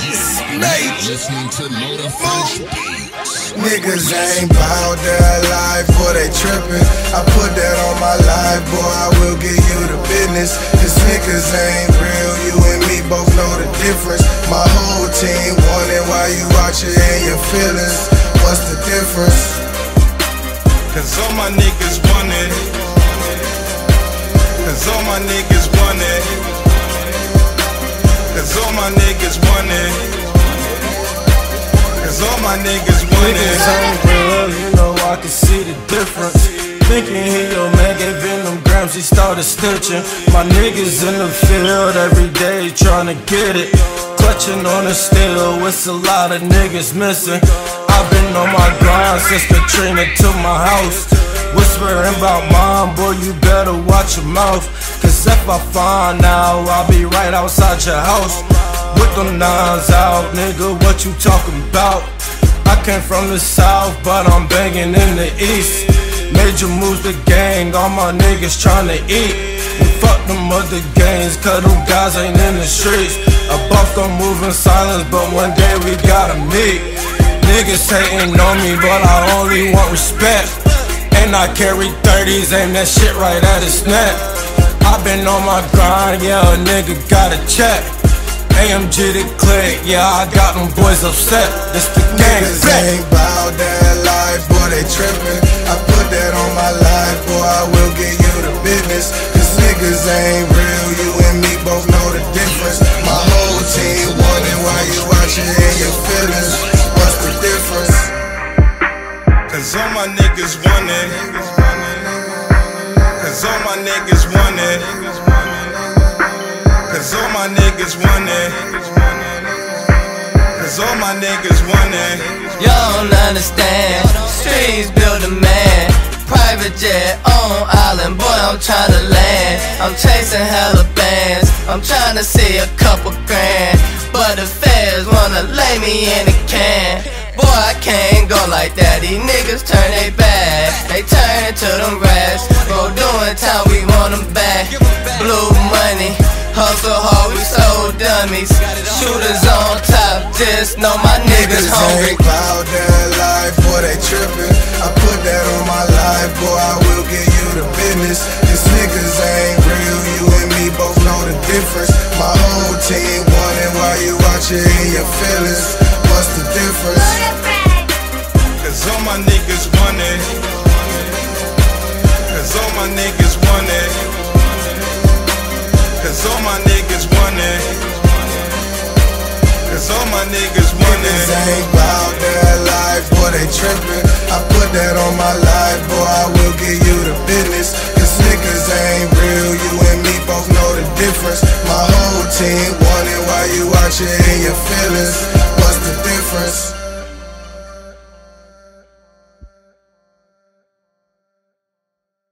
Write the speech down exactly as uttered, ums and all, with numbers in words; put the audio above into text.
Listening to Loda Fresh Beats. Niggas ain't bout their life, boy, they trippin'. I put that on my life, boy, I will give you the business. Cause niggas ain't real, you and me both know the difference. My whole team wondering why you watchin' and your feelings. What's the difference? Cause all my niggas want it. Cause all my niggas want it. Cause all my niggas want it. Cause all my niggas want it. Niggas ain't real, you know I can see the difference. Thinking he your man, gave him them grams, he started snitching. My niggas in the field every day trying to get it. Clutching on the steel, it's a lot of niggas missing. I've been on my grind since Katrina took my house. Whispering about mom, boy, you better watch your mouth. Cause if I find out, I'll be right outside your house with them nines out, nigga, what you talking about? I came from the south, but I'm banging in the east. Major moves the gang, all my niggas tryna eat. And fuck them other gangs, cause them guys ain't in the streets. A buff gon' move in silence, but one day we gotta meet. Niggas hating on me, but I only want respect. And I carry thirties, aim that shit right at his neck. I been on my grind, yeah, a nigga got a check. A M G the click, yeah, I got them boys upset. This the gang. Niggas ain't bout their life, boy, they trippin'. I put that on my life, boy, I will give you the business. Cause niggas ain't real, you and me both know the difference. My whole team wondering why you watchin' and your feelings. What's the difference? Cause all my niggas want it. Cause all my niggas want it. Cause all my niggas want it. Cause all my niggas want it. Y'all don't understand. Streets build a man. Private jet on island, boy, I'm tryna land. I'm chasing hella bands. I'm tryna see a couple grand. But the feds wanna lay me in a can. Boy, I can't go like that. These niggas turn they back. They turn into them rats. Bro, doing time, we want them back. Blue money, hustle hard, we so dummies. Shooters on top, just know my niggas hungry. Niggas ain't bout their life, boy, they trippin'. I put that on my life, boy, I will give you the business. These niggas ain't real, you and me both know the difference. My whole team wondering why you watchin' and your feelings. What's the difference? Cause all my niggas want it. Cause all my niggas want it. Cause all my niggas want it. Cause all my niggas want it. Niggas ain't bout their life, boy, they trippin'. I put that on my life, boy, I will give you the business. Cause niggas ain't real, you and me both know the difference. My whole team wondering why you watchin' and your feelings. What's the difference?